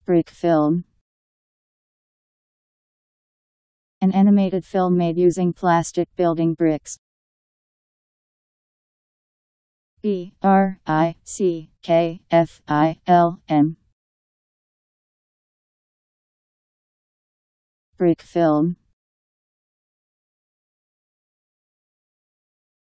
Brickfilm. An animated film made using plastic building bricks. Brickfilm. Brickfilm.